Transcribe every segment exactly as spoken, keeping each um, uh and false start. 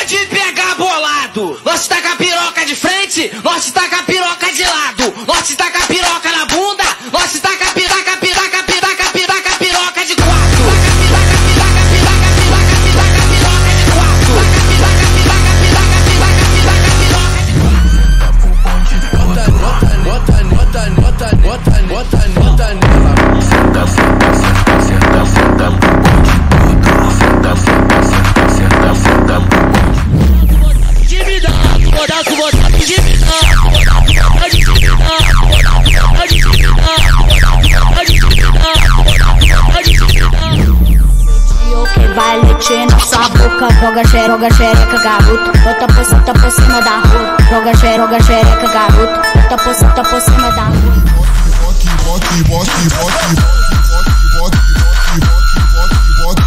de pegar bolado. Nós taca a piroca de frente, nós taca a piroca de lado. Nós taca a piroca na bunda, nós taca a piroca, piroca, piroca, piroca, piroca de quatro. Piroca, piroca, piroca, piroca, piroca, piroca de quatro. Piroca, piroca, piroca, piroca, piroca, piroca, piroca. Bota, bota, bota, bota, bota, bota nela. Senta, senta, senta, senta, senta pro bonde todo. Senta, senta, senta, senta, senta pro bonde. Intimidar, botar com botar, intimidar, pode intimidar, pode intimidar, pode intimidar, pode intimidar. O que vai leite na sua boca, joga xeroga, xereca, garoto. Bota por cima, tá por cima da rua. Joga xeroga, xereca, garoto. Bota por cima, tá por cima da rua. Bote, bote, bote, bote, bote, bote,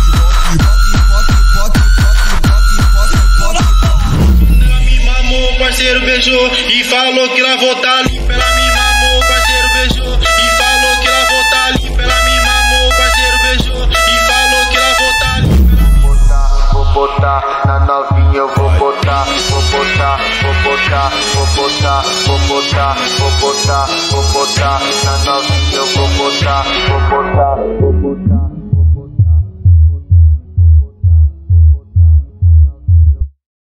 Ela me mamou, parceiro beijou e falou que ela voltar limpa. Ela me mamou, parceiro beijou e falou que ela voltar limpa. Ela me mamou, parceiro beijou e falou que ela voltar limpa. Vou botar na novinha, eu vou botar, vou botar, vou botar, vou botar, vou botar, vou botar, vou botar na novinha, eu vou botar, vou botar.